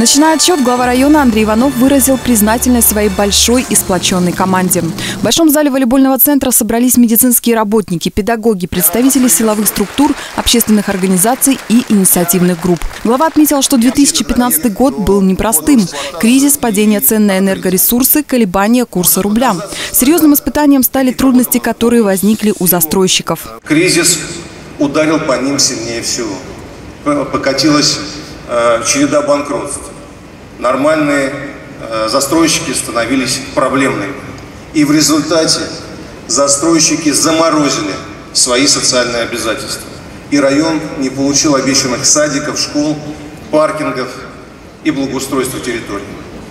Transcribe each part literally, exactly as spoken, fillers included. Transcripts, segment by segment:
Начиная отсчет, глава района Андрей Иванов выразил признательность своей большой и сплоченной команде. В Большом зале волейбольного центра собрались медицинские работники, педагоги, представители силовых структур, общественных организаций и инициативных групп. Глава отметил, что две тысячи пятнадцатый год был непростым. Кризис, падение цен на энергоресурсы, колебания курса рубля. Серьезным испытанием стали трудности, которые возникли у застройщиков. Кризис ударил по ним сильнее всего. Покатилась э, череда банкротств. Нормальные э, застройщики становились проблемными. И в результате застройщики заморозили свои социальные обязательства. И район не получил обещанных садиков, школ, паркингов и благоустройства территорий.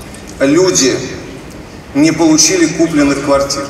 Люди не получили купленных квартир.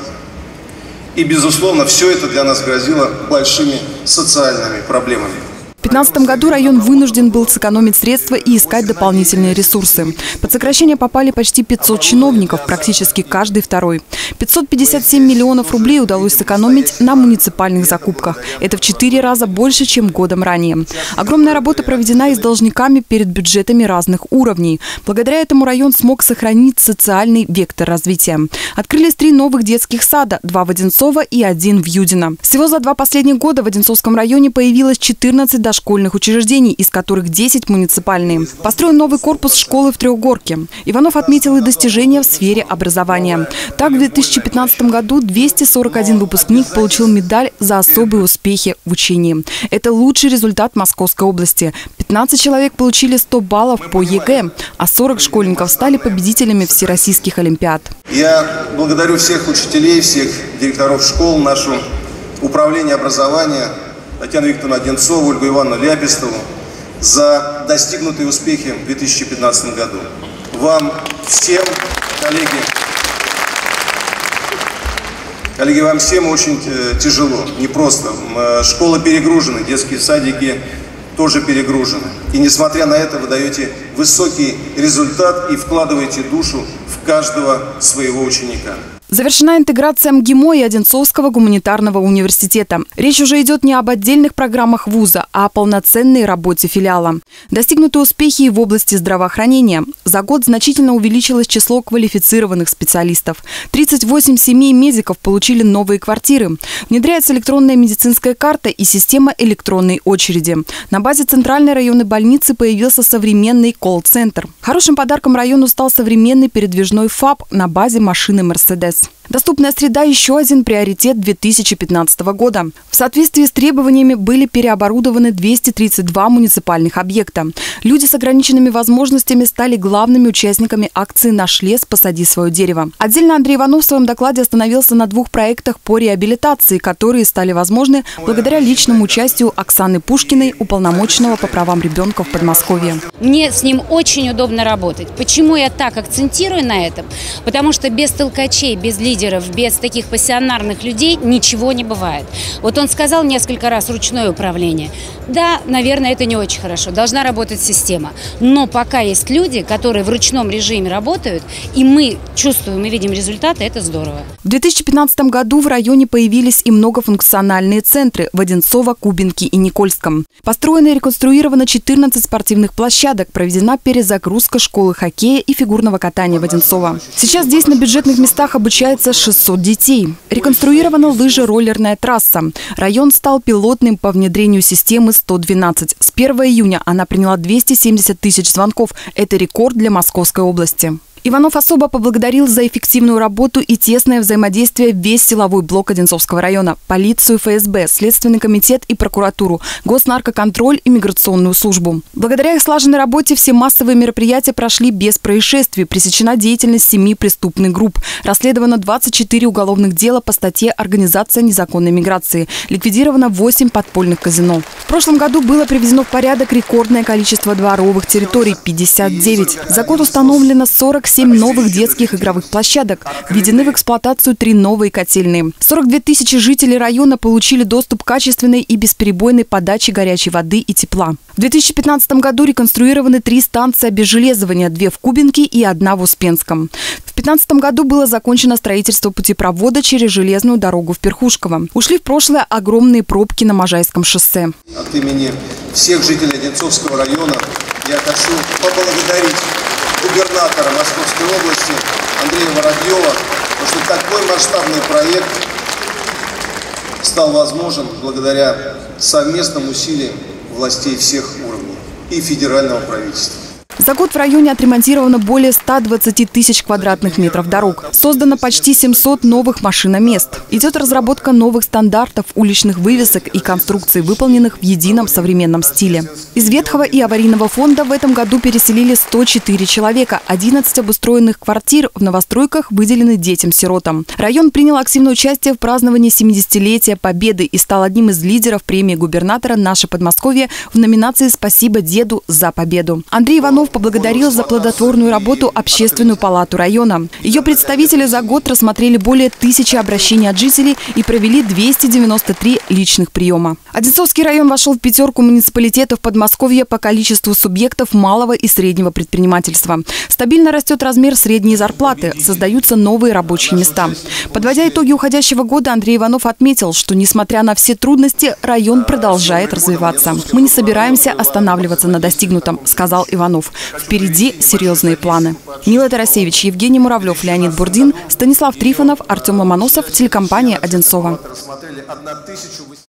И, безусловно, все это для нас грозило большими социальными проблемами. В две тысячи пятнадцатом году район вынужден был сэкономить средства и искать дополнительные ресурсы. Под сокращение попали почти пятьсот чиновников, практически каждый второй. пятьсот пятьдесят семь миллионов рублей удалось сэкономить на муниципальных закупках. Это в четыре раза больше, чем годом ранее. Огромная работа проведена и с должниками перед бюджетами разных уровней. Благодаря этому район смог сохранить социальный вектор развития. Открылись три новых детских сада, два в Одинцово и один в Юдино. Всего за два последних года в Одинцовском районе появилось четырнадцать дошкольных учреждений, из которых десять муниципальные. Построен новый корпус школы в Трехгорке. Иванов отметил и достижения в сфере образования. Так, в две тысячи пятнадцатом году двести сорок один выпускник получил медаль за особые успехи в учении. Это лучший результат Московской области. пятнадцать человек получили сто баллов по ЕГЭ, а сорок школьников стали победителями всероссийских олимпиад. Я благодарю всех учителей, всех директоров школ, наше управление образования, Татьяну Викторовну Одинцову, Ольгу Ивановну Ляпистову за достигнутые успехи в две тысячи пятнадцатом году. Вам всем, коллеги, коллеги, вам всем очень тяжело, непросто. Школы перегружены, детские садики тоже перегружены. И несмотря на это вы даете высокий результат и вкладываете душу в каждого своего ученика. Завершена интеграция МГИМО и Одинцовского гуманитарного университета. Речь уже идет не об отдельных программах вуза, а о полноценной работе филиала. Достигнуты успехи и в области здравоохранения. За год значительно увеличилось число квалифицированных специалистов. тридцать восемь семей медиков получили новые квартиры. Внедряется электронная медицинская карта и система электронной очереди. На базе центральной районной больницы появился современный колл-центр. Хорошим подарком району стал современный передвижной ФАП на базе машины «Мерседес». Доступная среда – еще один приоритет две тысячи пятнадцатого года. В соответствии с требованиями были переоборудованы двести тридцать два муниципальных объекта. Люди с ограниченными возможностями стали главными участниками акции «Наш лес. Посади свое дерево». Отдельно Андрей Иванов в своем докладе остановился на двух проектах по реабилитации, которые стали возможны благодаря личному участию Оксаны Пушкиной, уполномоченного по правам ребенка в Подмосковье. Мне с ним очень удобно работать. Почему я так акцентирую на этом? Потому что без толкачей, без лидеров, без таких пассионарных людей ничего не бывает. Вот он сказал несколько раз ручное управление. Да, наверное, это не очень хорошо. Должна работать система. Но пока есть люди, которые в ручном режиме работают, и мы чувствуем и видим результаты, это здорово. В две тысячи пятнадцатом году в районе появились и многофункциональные центры в Одинцово, Кубинке и Никольском. Построено и реконструировано четырнадцать спортивных площадок, проведена перезагрузка школы хоккея и фигурного катания в Одинцово. Сейчас здесь на бюджетных местах обучается шестьсот детей. Реконструирована лыжероллерная трасса. Район стал пилотным по внедрению системы сто двенадцать. С первого июня она приняла двести семьдесят тысяч звонков. Это рекорд для Московской области. Иванов особо поблагодарил за эффективную работу и тесное взаимодействие весь силовой блок Одинцовского района, полицию, ФСБ, Следственный комитет и прокуратуру, Госнаркоконтроль и миграционную службу. Благодаря их слаженной работе все массовые мероприятия прошли без происшествий, пресечена деятельность семи преступных групп, расследовано двадцать четыре уголовных дела по статье «Организация незаконной миграции», ликвидировано восемь подпольных казино. В прошлом году было приведено в порядок рекордное количество дворовых территорий – пятьдесят девять. За год установлено сорок семь новых детских игровых площадок. Введены в эксплуатацию три новые котельные. сорок две тысячи жителей района получили доступ к качественной и бесперебойной подаче горячей воды и тепла. В две тысячи пятнадцатом году реконструированы три станции обезжелезывания, две в Кубинке и одна в Успенском. В две тысячи пятнадцатом году было закончено строительство путепровода через железную дорогу в Перхушково. Ушли в прошлое огромные пробки на Можайском шоссе. От имени всех жителей Одинцовского района я хочу поблагодарить губернатора Московской области Андрея Воробьева, потому что такой масштабный проект стал возможен благодаря совместным усилиям властей всех уровней и федерального правительства. За год в районе отремонтировано более ста двадцати тысяч квадратных метров дорог. Создано почти семьсот новых машиномест. Идет разработка новых стандартов уличных вывесок и конструкций, выполненных в едином современном стиле. Из ветхого и аварийного фонда в этом году переселили сто четыре человека. одиннадцать обустроенных квартир в новостройках выделены детям-сиротам. Район принял активное участие в праздновании семидесятилетия Победы и стал одним из лидеров премии губернатора «Наше Подмосковье» в номинации «Спасибо деду за победу». Андрей Иванов поблагодарил за плодотворную работу Общественную палату района. Ее представители за год рассмотрели более тысячи обращений от жителей и провели двести девяносто три личных приема. Одинцовский район вошел в пятерку муниципалитетов Подмосковья по количеству субъектов малого и среднего предпринимательства. Стабильно растет размер средней зарплаты, создаются новые рабочие места. Подводя итоги уходящего года, Андрей Иванов отметил, что, несмотря на все трудности, район продолжает развиваться. «Мы не собираемся останавливаться на достигнутом», – сказал Иванов. Впереди серьезные планы. Мила Тарасевич, Евгений Муравлев, Леонид Бурдин, Станислав Трифонов, Артем Ломоносов, телекомпания «Одинцово».